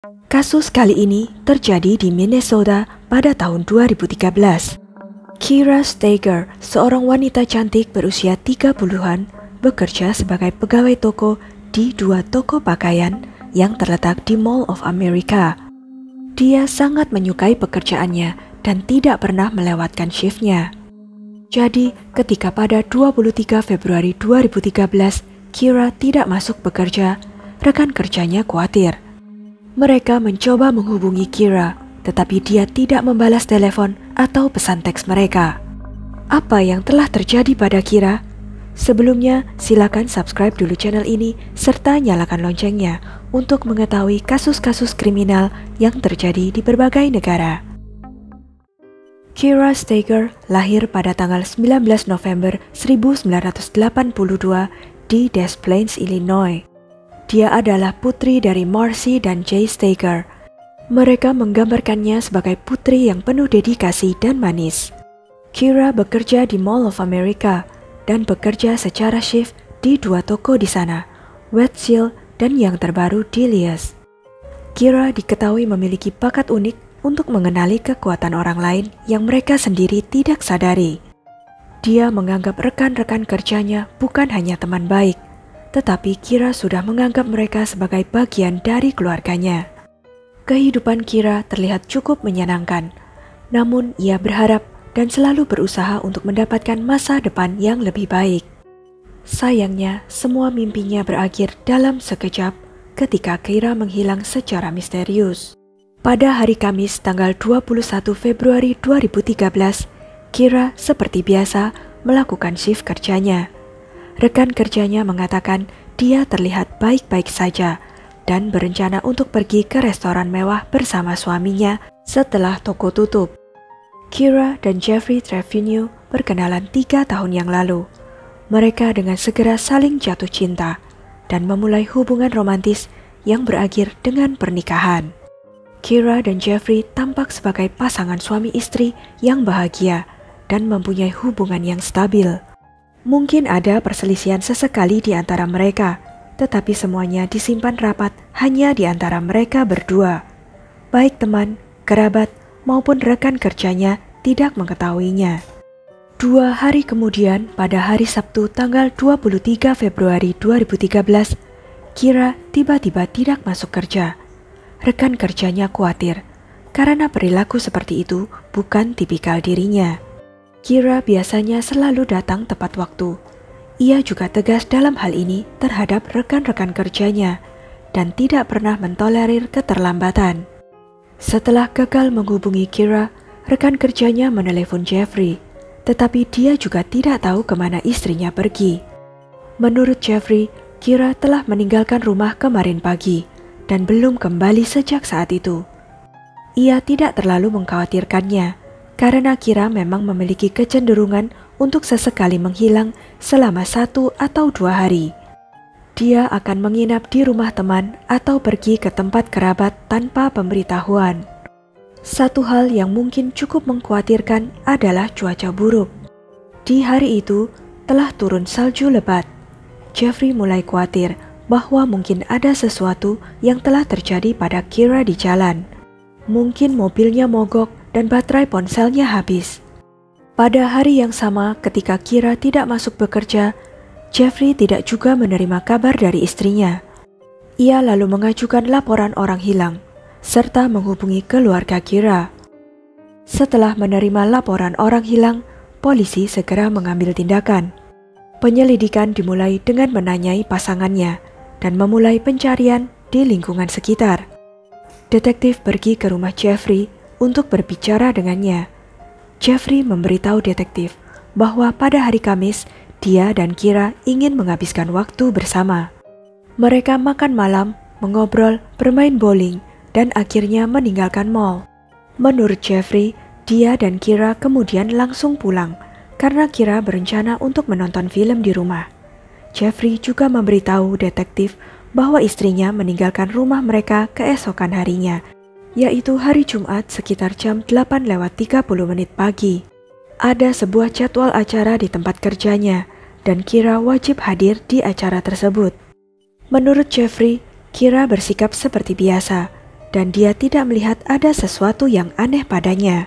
Kasus kali ini terjadi di Minnesota pada tahun 2013. Kira Steger, seorang wanita cantik berusia 30-an, bekerja sebagai pegawai toko di dua toko pakaian yang terletak di Mall of America. Dia sangat menyukai pekerjaannya dan tidak pernah melewatkan shiftnya. Jadi, ketika pada 23 Februari 2013, Kira tidak masuk bekerja, rekan kerjanya khawatir. Mereka mencoba menghubungi Kira, tetapi dia tidak membalas telepon atau pesan teks mereka. Apa yang telah terjadi pada Kira? Sebelumnya, silakan subscribe dulu channel ini serta nyalakan loncengnya untuk mengetahui kasus-kasus kriminal yang terjadi di berbagai negara. Kira Steger lahir pada tanggal 19 November 1982 di Des Plaines, Illinois. Dia adalah putri dari Marcy dan Jay Steger. Mereka menggambarkannya sebagai putri yang penuh dedikasi dan manis. Kira bekerja di Mall of America dan bekerja secara shift di dua toko di sana, Wetzel dan yang terbaru di Lee's. Kira diketahui memiliki bakat unik untuk mengenali kekuatan orang lain yang mereka sendiri tidak sadari. Dia menganggap rekan-rekan kerjanya bukan hanya teman baik, tetapi Kira sudah menganggap mereka sebagai bagian dari keluarganya. Kehidupan Kira terlihat cukup menyenangkan, namun ia berharap dan selalu berusaha untuk mendapatkan masa depan yang lebih baik. Sayangnya, semua mimpinya berakhir dalam sekejap ketika Kira menghilang secara misterius. Pada hari Kamis tanggal 21 Februari 2013, Kira seperti biasa melakukan shift kerjanya. Rekan kerjanya mengatakan dia terlihat baik-baik saja dan berencana untuk pergi ke restoran mewah bersama suaminya setelah toko tutup. Kira dan Jeffrey Trevino berkenalan 3 tahun yang lalu. Mereka dengan segera saling jatuh cinta dan memulai hubungan romantis yang berakhir dengan pernikahan. Kira dan Jeffrey tampak sebagai pasangan suami istri yang bahagia dan mempunyai hubungan yang stabil. Mungkin ada perselisihan sesekali di antara mereka, tetapi semuanya disimpan rapat hanya di antara mereka berdua. Baik teman, kerabat, maupun rekan kerjanya tidak mengetahuinya. 2 hari kemudian, pada hari Sabtu tanggal 23 Februari 2013, Kira tiba-tiba tidak masuk kerja. Rekan kerjanya khawatir, karena perilaku seperti itu bukan tipikal dirinya. Kira biasanya selalu datang tepat waktu. Ia juga tegas dalam hal ini terhadap rekan-rekan kerjanya dan tidak pernah mentolerir keterlambatan. Setelah gagal menghubungi Kira, rekan kerjanya menelepon Jeffrey, tetapi dia juga tidak tahu kemana istrinya pergi. Menurut Jeffrey, Kira telah meninggalkan rumah kemarin pagi dan belum kembali sejak saat itu. Ia tidak terlalu mengkhawatirkannya, karena Kira memang memiliki kecenderungan untuk sesekali menghilang selama 1 atau 2 hari. Dia akan menginap di rumah teman atau pergi ke tempat kerabat tanpa pemberitahuan. Satu hal yang mungkin cukup mengkhawatirkan adalah cuaca buruk. Di hari itu telah turun salju lebat. Jeffrey mulai khawatir bahwa mungkin ada sesuatu yang telah terjadi pada Kira di jalan. Mungkin mobilnya mogok dan baterai ponselnya habis. Pada hari yang sama ketika Kira tidak masuk bekerja, Jeffrey tidak juga menerima kabar dari istrinya. Ia lalu mengajukan laporan orang hilang, serta menghubungi keluarga Kira. Setelah menerima laporan orang hilang, polisi segera mengambil tindakan. Penyelidikan dimulai dengan menanyai pasangannya dan memulai pencarian di lingkungan sekitar. Detektif pergi ke rumah Jeffrey untuk berbicara dengannya. Jeffrey memberitahu detektif bahwa pada hari Kamis, dia dan Kira ingin menghabiskan waktu bersama. Mereka makan malam, mengobrol, bermain bowling, dan akhirnya meninggalkan mall. Menurut Jeffrey, dia dan Kira kemudian langsung pulang karena Kira berencana untuk menonton film di rumah. Jeffrey juga memberitahu detektif bahwa istrinya meninggalkan rumah mereka keesokan harinya, yaitu hari Jumat sekitar jam 8:30 pagi. Ada sebuah jadwal acara di tempat kerjanya, dan Kira wajib hadir di acara tersebut. Menurut Jeffrey, Kira bersikap seperti biasa. dan dia tidak melihat ada sesuatu yang aneh padanya.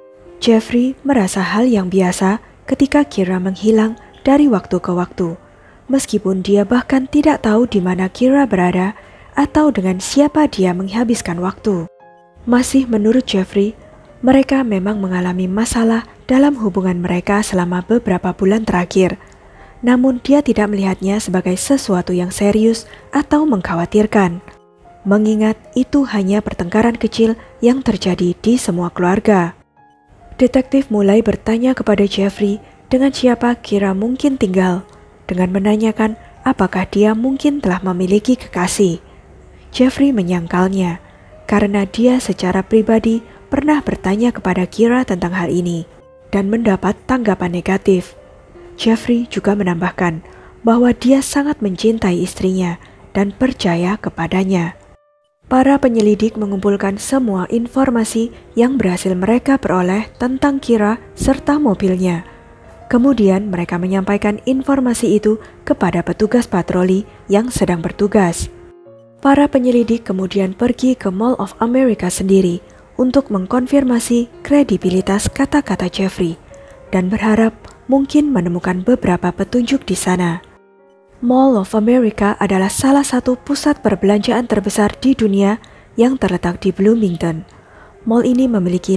Jeffrey merasa hal yang biasa ketika Kira menghilang dari waktu ke waktu, meskipun dia bahkan tidak tahu di mana Kira berada atau dengan siapa dia menghabiskan waktu. Masih menurut Jeffrey, mereka memang mengalami masalah dalam hubungan mereka selama beberapa bulan terakhir, namun dia tidak melihatnya sebagai sesuatu yang serius atau mengkhawatirkan, mengingat itu hanya pertengkaran kecil yang terjadi di semua keluarga. Detektif mulai bertanya kepada Jeffrey dengan siapa Kira mungkin tinggal, dengan menanyakan apakah dia mungkin telah memiliki kekasih. Jeffrey menyangkalnya, karena dia secara pribadi pernah bertanya kepada Kira tentang hal ini, dan mendapat tanggapan negatif. Jeffrey juga menambahkan bahwa dia sangat mencintai istrinya dan percaya kepadanya. Para penyelidik mengumpulkan semua informasi yang berhasil mereka peroleh tentang Kira serta mobilnya. Kemudian mereka menyampaikan informasi itu kepada petugas patroli yang sedang bertugas. Para penyelidik kemudian pergi ke Mall of America sendiri untuk mengkonfirmasi kredibilitas kata-kata Jeffrey dan berharap mungkin menemukan beberapa petunjuk di sana. Mall of America adalah salah satu pusat perbelanjaan terbesar di dunia yang terletak di Bloomington. Mall ini memiliki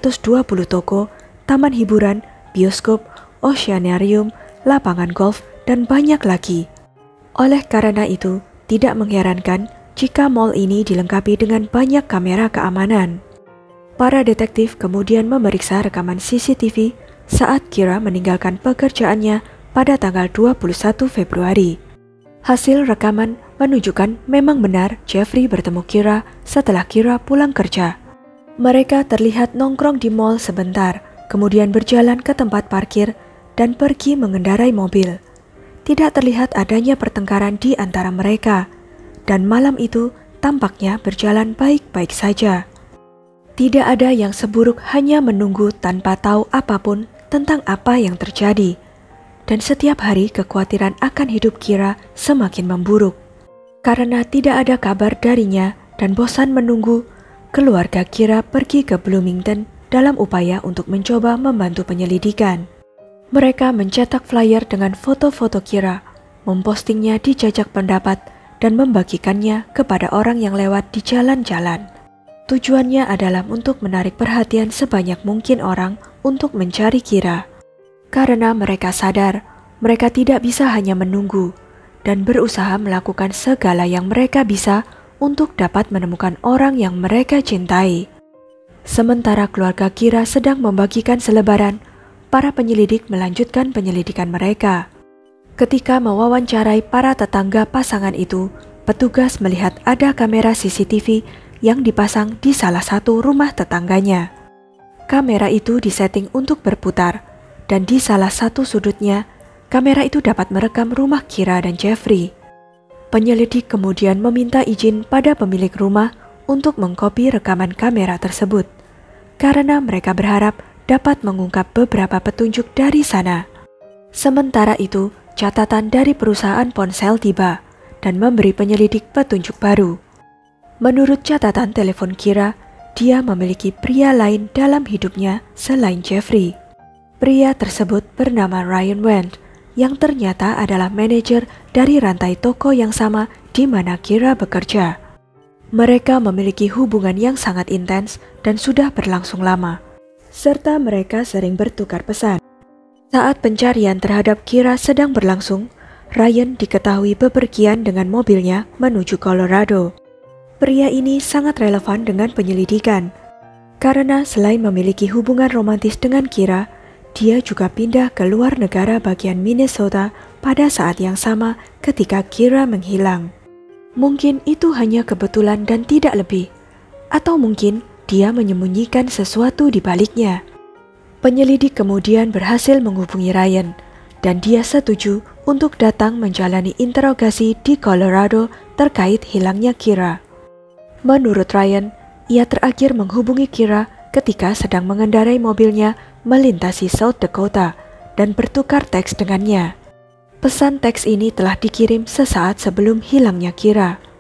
520 toko, taman hiburan, bioskop, oceanarium, lapangan golf, dan banyak lagi. Oleh karena itu, tidak mengherankan jika mall ini dilengkapi dengan banyak kamera keamanan. Para detektif kemudian memeriksa rekaman CCTV saat Kira meninggalkan pekerjaannya pada tanggal 21 Februari. Hasil rekaman menunjukkan memang benar Jeffrey bertemu Kira setelah Kira pulang kerja. Mereka terlihat nongkrong di mall sebentar, kemudian berjalan ke tempat parkir dan pergi mengendarai mobil. Tidak terlihat adanya pertengkaran di antara mereka, dan malam itu tampaknya berjalan baik-baik saja. Tidak ada yang seburuk hanya menunggu tanpa tahu apapun tentang apa yang terjadi. Dan setiap hari kekhawatiran akan hidup Kira semakin memburuk. Karena tidak ada kabar darinya dan bosan menunggu, keluarga Kira pergi ke Bloomington dalam upaya untuk mencoba membantu penyelidikan. Mereka mencetak flyer dengan foto-foto Kira, mempostingnya di jajak pendapat, dan membagikannya kepada orang yang lewat di jalan-jalan. Tujuannya adalah untuk menarik perhatian sebanyak mungkin orang untuk mencari Kira. Karena mereka sadar, mereka tidak bisa hanya menunggu dan berusaha melakukan segala yang mereka bisa untuk dapat menemukan orang yang mereka cintai. Sementara keluarga Kira sedang membagikan selebaran, para penyelidik melanjutkan penyelidikan mereka. Ketika mewawancarai para tetangga pasangan itu, petugas melihat ada kamera CCTV yang dipasang di salah satu rumah tetangganya. Kamera itu disetting untuk berputar, dan di salah satu sudutnya, kamera itu dapat merekam rumah Kira dan Jeffrey. Penyelidik kemudian meminta izin pada pemilik rumah untuk mengkopi rekaman kamera tersebut, karena mereka berharap dapat mengungkap beberapa petunjuk dari sana. Sementara itu, catatan dari perusahaan ponsel tiba dan memberi penyelidik petunjuk baru. Menurut catatan telepon Kira, dia memiliki pria lain dalam hidupnya selain Jeffrey. Pria tersebut bernama Ryan Wendt, yang ternyata adalah manajer dari rantai toko yang sama di mana Kira bekerja. Mereka memiliki hubungan yang sangat intens dan sudah berlangsung lama, serta mereka sering bertukar pesan. Saat pencarian terhadap Kira sedang berlangsung, Ryan diketahui bepergian dengan mobilnya menuju Colorado. Pria ini sangat relevan dengan penyelidikan, karena selain memiliki hubungan romantis dengan Kira, dia juga pindah ke luar negara bagian Minnesota pada saat yang sama ketika Kira menghilang. Mungkin itu hanya kebetulan dan tidak lebih, atau mungkin dia menyembunyikan sesuatu di baliknya. Penyelidik kemudian berhasil menghubungi Ryan, dan dia setuju untuk datang menjalani interogasi di Colorado terkait hilangnya Kira. Menurut Ryan, ia terakhir menghubungi Kira ketika sedang mengendarai mobilnya melintasi South Dakota dan bertukar teks dengannya. Pesan teks ini telah dikirim sesaat sebelum hilangnya Kira.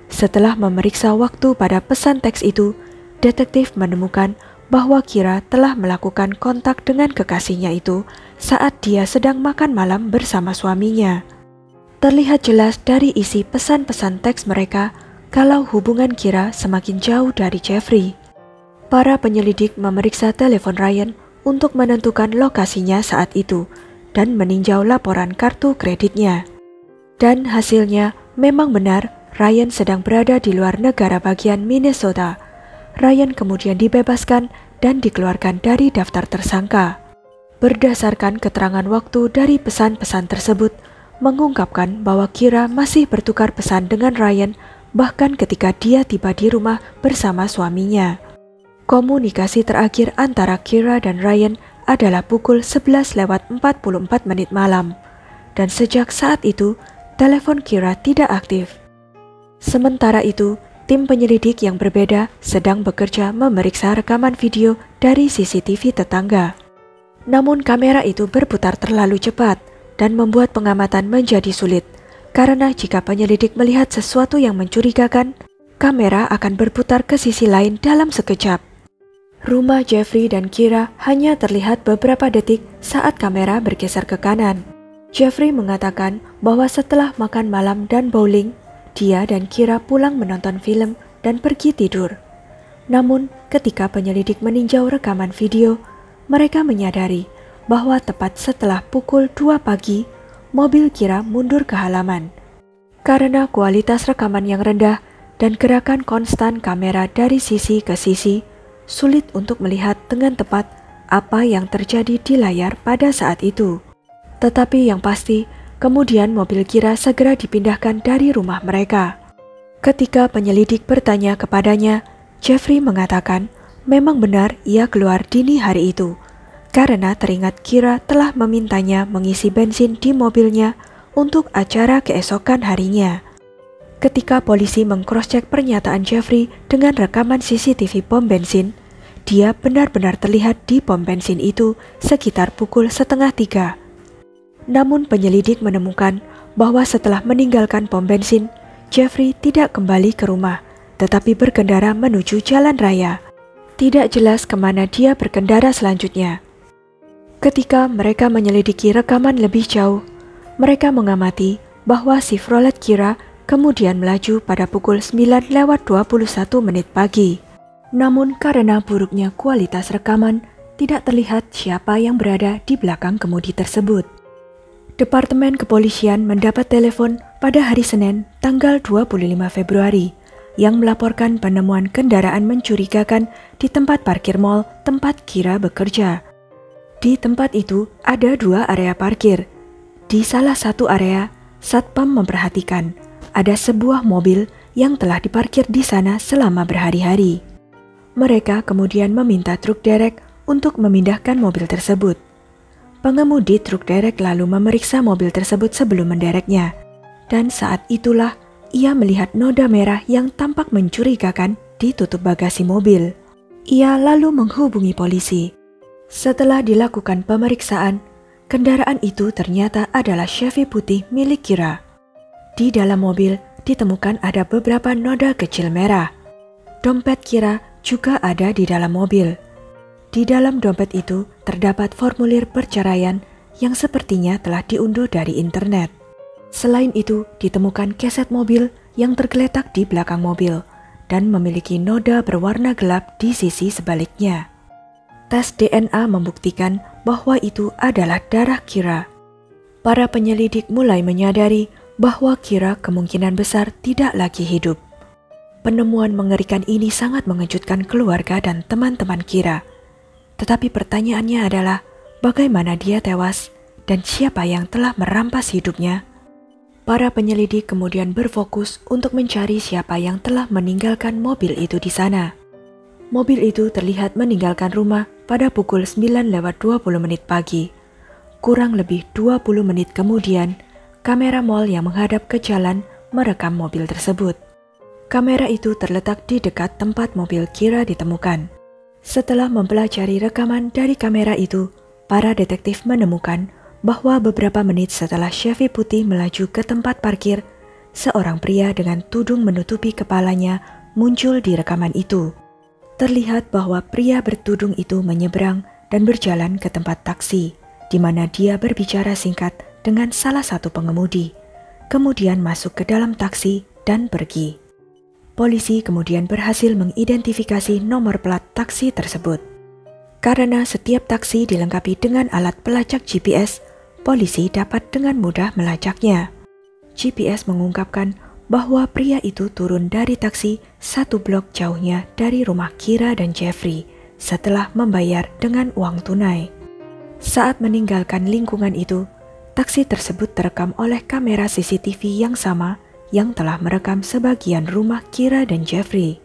Setelah memeriksa waktu pada pesan teks itu, detektif menemukan bahwa Kira telah melakukan kontak dengan kekasihnya itu saat dia sedang makan malam bersama suaminya. Terlihat jelas dari isi pesan-pesan teks mereka kalau hubungan Kira semakin jauh dari Jeffrey. Para penyelidik memeriksa telepon Ryan untuk menentukan lokasinya saat itu dan meninjau laporan kartu kreditnya. Dan hasilnya memang benar, Ryan sedang berada di luar negara bagian Minnesota. Ryan kemudian dibebaskan dan dikeluarkan dari daftar tersangka. Berdasarkan keterangan waktu dari pesan-pesan tersebut, mengungkapkan bahwa Kira masih bertukar pesan dengan Ryan bahkan ketika dia tiba di rumah bersama suaminya. Komunikasi terakhir antara Kira dan Ryan adalah pukul 11:44 malam, dan sejak saat itu, telepon Kira tidak aktif. Sementara itu, tim penyelidik yang berbeda sedang bekerja memeriksa rekaman video dari CCTV tetangga. Namun kamera itu berputar terlalu cepat dan membuat pengamatan menjadi sulit, karena jika penyelidik melihat sesuatu yang mencurigakan, kamera akan berputar ke sisi lain dalam sekejap. Rumah Jeffrey dan Kira hanya terlihat beberapa detik saat kamera bergeser ke kanan. Jeffrey mengatakan bahwa setelah makan malam dan bowling, dia dan Kira pulang menonton film dan pergi tidur. Namun, ketika penyelidik meninjau rekaman video, mereka menyadari bahwa tepat setelah pukul 2 pagi, mobil Kira mundur ke halaman. Karena kualitas rekaman yang rendah dan gerakan konstan kamera dari sisi ke sisi, sulit untuk melihat dengan tepat apa yang terjadi di layar pada saat itu. Tetapi yang pasti, kemudian mobil Kira segera dipindahkan dari rumah mereka. Ketika penyelidik bertanya kepadanya, Jeffrey mengatakan memang benar ia keluar dini hari itu, karena teringat Kira telah memintanya mengisi bensin di mobilnya untuk acara keesokan harinya. Ketika polisi meng-cross-check pernyataan Jeffrey dengan rekaman CCTV pom bensin, dia benar-benar terlihat di pom bensin itu sekitar pukul 2:30. Namun penyelidik menemukan bahwa setelah meninggalkan pom bensin, Jeffrey tidak kembali ke rumah, tetapi berkendara menuju jalan raya. Tidak jelas kemana dia berkendara selanjutnya. Ketika mereka menyelidiki rekaman lebih jauh, mereka mengamati bahwa Chevrolet Kira kemudian melaju pada pukul 9:21 pagi. Namun karena buruknya kualitas rekaman, tidak terlihat siapa yang berada di belakang kemudi tersebut. Departemen Kepolisian mendapat telepon pada hari Senin, tanggal 25 Februari, yang melaporkan penemuan kendaraan mencurigakan di tempat parkir mal tempat Kira bekerja. Di tempat itu ada 2 area parkir. Di salah satu area, Satpam memperhatikan ada sebuah mobil yang telah diparkir di sana selama berhari-hari. Mereka kemudian meminta truk derek untuk memindahkan mobil tersebut. Pengemudi truk derek lalu memeriksa mobil tersebut sebelum mendereknya, dan saat itulah ia melihat noda merah yang tampak mencurigakan di tutup bagasi mobil. Ia lalu menghubungi polisi. Setelah dilakukan pemeriksaan, kendaraan itu ternyata adalah Chevy putih milik Kira. Di dalam mobil ditemukan ada beberapa noda kecil merah. Dompet Kira juga ada di dalam mobil. Di dalam dompet itu terdapat formulir perceraian yang sepertinya telah diunduh dari internet. Selain itu, ditemukan keset mobil yang tergeletak di belakang mobil dan memiliki noda berwarna gelap di sisi sebaliknya. Tes DNA membuktikan bahwa itu adalah darah Kira. Para penyelidik mulai menyadari bahwa Kira kemungkinan besar tidak lagi hidup. Penemuan mengerikan ini sangat mengejutkan keluarga dan teman-teman Kira. Tetapi pertanyaannya adalah, bagaimana dia tewas dan siapa yang telah merampas hidupnya? Para penyelidik kemudian berfokus untuk mencari siapa yang telah meninggalkan mobil itu di sana. Mobil itu terlihat meninggalkan rumah pada pukul 9:20 pagi. Kurang lebih 20 menit kemudian, kamera mal yang menghadap ke jalan merekam mobil tersebut. Kamera itu terletak di dekat tempat mobil Kira ditemukan. Setelah mempelajari rekaman dari kamera itu, para detektif menemukan bahwa beberapa menit setelah Chevy putih melaju ke tempat parkir, seorang pria dengan tudung menutupi kepalanya muncul di rekaman itu. Terlihat bahwa pria bertudung itu menyeberang dan berjalan ke tempat taksi, di mana dia berbicara singkat dengan salah satu pengemudi, kemudian masuk ke dalam taksi dan pergi. Polisi kemudian berhasil mengidentifikasi nomor plat taksi tersebut. Karena setiap taksi dilengkapi dengan alat pelacak GPS, polisi dapat dengan mudah melacaknya. GPS mengungkapkan bahwa pria itu turun dari taksi 1 blok jauhnya dari rumah Kira dan Jeffrey setelah membayar dengan uang tunai. Saat meninggalkan lingkungan itu, taksi tersebut terekam oleh kamera CCTV yang sama yang telah merekam sebagian rumah Kira dan Jeffrey.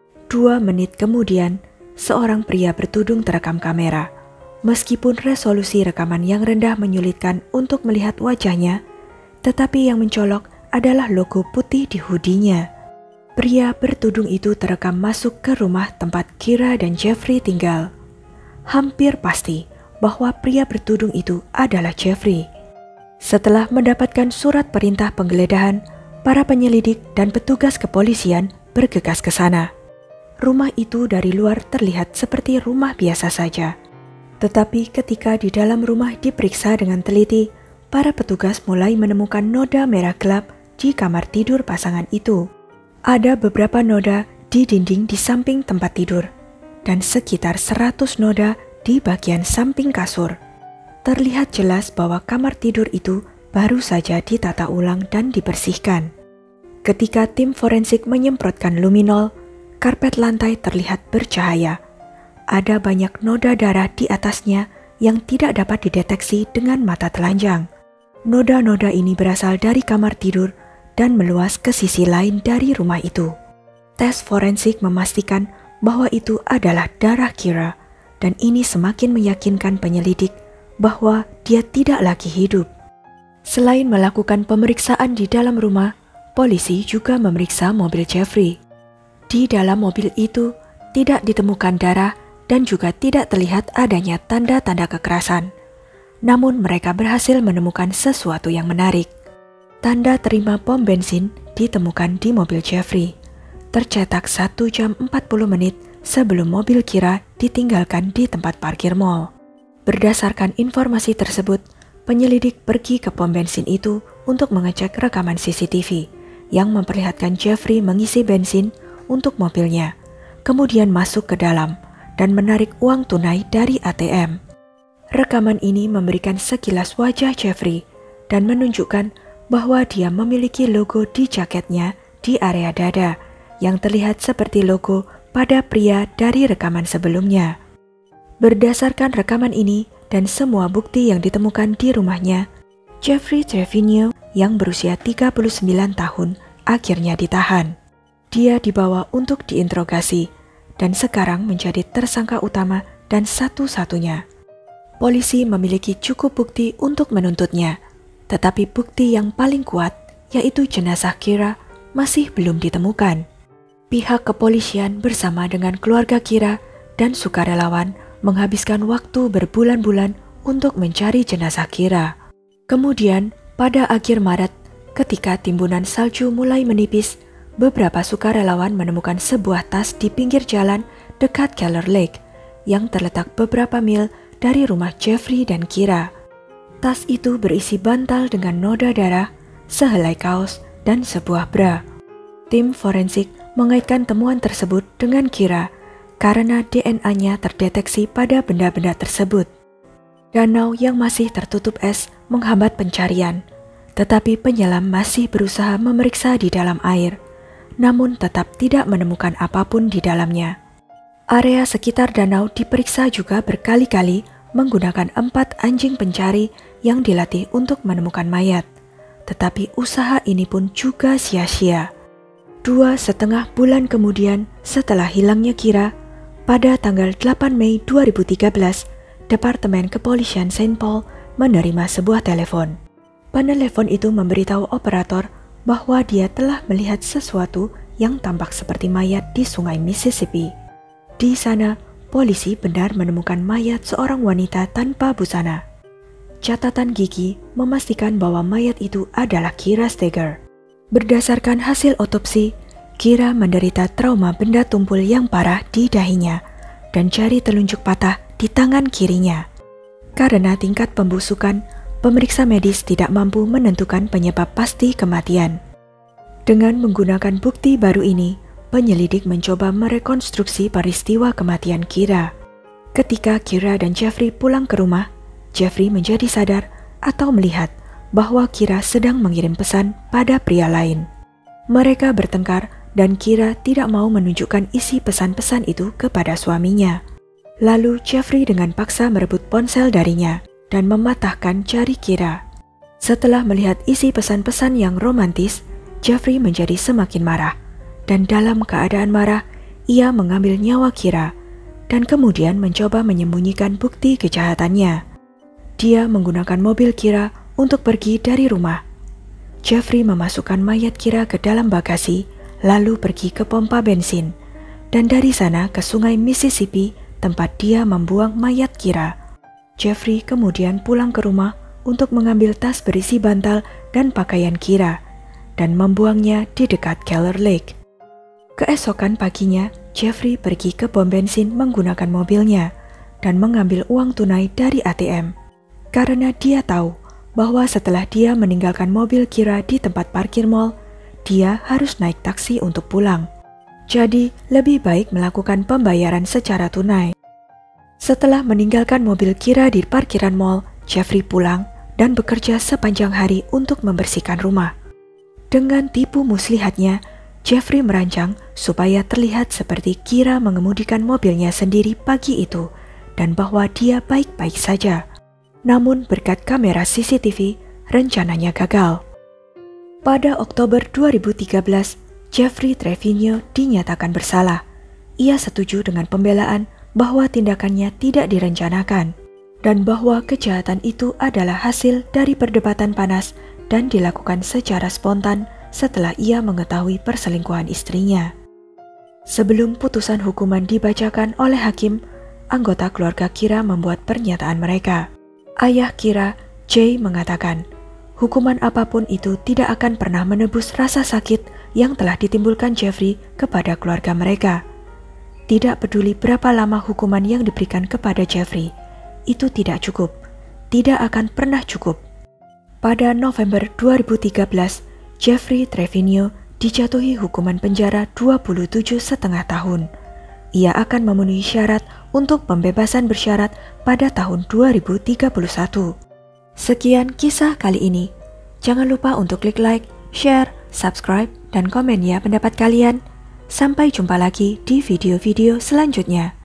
2 menit kemudian, seorang pria bertudung terekam kamera. Meskipun resolusi rekaman yang rendah menyulitkan untuk melihat wajahnya, tetapi yang mencolok adalah logo putih di hoodie-nya. Pria bertudung itu terekam masuk ke rumah tempat Kira dan Jeffrey tinggal. Hampir pasti bahwa pria bertudung itu adalah Jeffrey. Setelah mendapatkan surat perintah penggeledahan, para penyelidik dan petugas kepolisian bergegas ke sana. Rumah itu dari luar terlihat seperti rumah biasa saja. Tetapi ketika di dalam rumah diperiksa dengan teliti, para petugas mulai menemukan noda merah gelap di kamar tidur pasangan itu. Ada beberapa noda di dinding di samping tempat tidur, dan sekitar 100 noda di bagian samping kasur. Terlihat jelas bahwa kamar tidur itu baru saja ditata ulang dan dibersihkan. Ketika tim forensik menyemprotkan luminol, karpet lantai terlihat bercahaya. Ada banyak noda darah di atasnya yang tidak dapat dideteksi dengan mata telanjang. Noda-noda ini berasal dari kamar tidur dan meluas ke sisi lain dari rumah itu. Tes forensik memastikan bahwa itu adalah darah Kira, dan ini semakin meyakinkan penyelidik bahwa dia tidak lagi hidup. Selain melakukan pemeriksaan di dalam rumah, polisi juga memeriksa mobil Jeffrey. Di dalam mobil itu tidak ditemukan darah dan juga tidak terlihat adanya tanda-tanda kekerasan. Namun mereka berhasil menemukan sesuatu yang menarik. Tanda terima pom bensin ditemukan di mobil Jeffrey, tercetak 1 jam 40 menit sebelum mobil Kira ditinggalkan di tempat parkir mall. Berdasarkan informasi tersebut, penyelidik pergi ke pom bensin itu untuk mengecek rekaman CCTV yang memperlihatkan Jeffrey mengisi bensin untuk mobilnya, kemudian masuk ke dalam dan menarik uang tunai dari ATM. Rekaman ini memberikan sekilas wajah Jeffrey dan menunjukkan bahwa dia memiliki logo di jaketnya di area dada yang terlihat seperti logo pada pria dari rekaman sebelumnya. Berdasarkan rekaman ini dan semua bukti yang ditemukan di rumahnya, Jeffrey Trevino yang berusia 39 tahun akhirnya ditahan. Dia dibawa untuk diinterogasi dan sekarang menjadi tersangka utama dan satu-satunya. Polisi memiliki cukup bukti untuk menuntutnya, tetapi bukti yang paling kuat, yaitu jenazah Kira, masih belum ditemukan. Pihak kepolisian bersama dengan keluarga Kira dan sukarelawan menghabiskan waktu berbulan-bulan untuk mencari jenazah Kira. Kemudian, pada akhir Maret, ketika timbunan salju mulai menipis, beberapa sukarelawan menemukan sebuah tas di pinggir jalan dekat Keller Lake yang terletak beberapa mil dari rumah Jeffrey dan Kira. Tas itu berisi bantal dengan noda darah, sehelai kaos, dan sebuah bra. Tim forensik mengaitkan temuan tersebut dengan Kira karena DNA-nya terdeteksi pada benda-benda tersebut. Danau yang masih tertutup es menghambat pencarian, tetapi penyelam masih berusaha memeriksa di dalam air, namun tetap tidak menemukan apapun di dalamnya. Area sekitar danau diperiksa juga berkali-kali menggunakan 4 anjing pencari yang dilatih untuk menemukan mayat, tetapi usaha ini pun juga sia-sia. 2,5 bulan kemudian setelah hilangnya Kira, pada tanggal 8 Mei 2013, Departemen Kepolisian Saint Paul menerima sebuah telepon. Penelepon itu memberitahu operator bahwa dia telah melihat sesuatu yang tampak seperti mayat di sungai Mississippi. Di sana, polisi benar menemukan mayat seorang wanita tanpa busana. Catatan gigi memastikan bahwa mayat itu adalah Kira Steger. Berdasarkan hasil otopsi, Kira menderita trauma benda tumpul yang parah di dahinya dan jari telunjuk patah di tangan kirinya. Karena tingkat pembusukan, pemeriksa medis tidak mampu menentukan penyebab pasti kematian. Dengan menggunakan bukti baru ini, penyelidik mencoba merekonstruksi peristiwa kematian Kira. Ketika Kira dan Jeffrey pulang ke rumah, Jeffrey menjadi sadar atau melihat bahwa Kira sedang mengirim pesan pada pria lain. Mereka bertengkar dan Kira tidak mau menunjukkan isi pesan-pesan itu kepada suaminya. Lalu Jeffrey dengan paksa merebut ponsel darinya dan mematahkan jari Kira. Setelah melihat isi pesan-pesan yang romantis, Jeffrey menjadi semakin marah, dan dalam keadaan marah, ia mengambil nyawa Kira dan kemudian mencoba menyembunyikan bukti kejahatannya. Dia menggunakan mobil Kira untuk pergi dari rumah. Jeffrey memasukkan mayat Kira ke dalam bagasi, lalu pergi ke pompa bensin, dan dari sana ke sungai Mississippi tempat dia membuang mayat Kira. Jeffrey kemudian pulang ke rumah untuk mengambil tas berisi bantal dan pakaian Kira, dan membuangnya di dekat Keller Lake. Keesokan paginya, Jeffrey pergi ke pom bensin menggunakan mobilnya dan mengambil uang tunai dari ATM. Karena dia tahu bahwa setelah dia meninggalkan mobil Kira di tempat parkir mall, dia harus naik taksi untuk pulang. Jadi, lebih baik melakukan pembayaran secara tunai. Setelah meninggalkan mobil Kira di parkiran mall, Jeffrey pulang dan bekerja sepanjang hari untuk membersihkan rumah. Dengan tipu muslihatnya, Jeffrey merancang supaya terlihat seperti Kira mengemudikan mobilnya sendiri pagi itu dan bahwa dia baik-baik saja. Namun berkat kamera CCTV, rencananya gagal. Pada Oktober 2013, Jeffrey Trevino dinyatakan bersalah. Ia setuju dengan pembelaan bahwa tindakannya tidak direncanakan dan bahwa kejahatan itu adalah hasil dari perdebatan panas dan dilakukan secara spontan setelah ia mengetahui perselingkuhan istrinya. Sebelum putusan hukuman dibacakan oleh hakim, anggota keluarga Kira membuat pernyataan mereka. Ayah Kira, Jay, mengatakan, hukuman apapun itu tidak akan pernah menebus rasa sakit yang telah ditimbulkan Jeffrey kepada keluarga mereka. Tidak peduli berapa lama hukuman yang diberikan kepada Jeffrey, itu tidak cukup, tidak akan pernah cukup. Pada November 2013, Jeffrey Trevino dijatuhi hukuman penjara 27,5 tahun. Ia akan memenuhi syarat untuk pembebasan bersyarat pada tahun 2031. Sekian kisah kali ini. Jangan lupa untuk klik like, share, subscribe, dan komen ya pendapat kalian. Sampai jumpa lagi di video-video selanjutnya.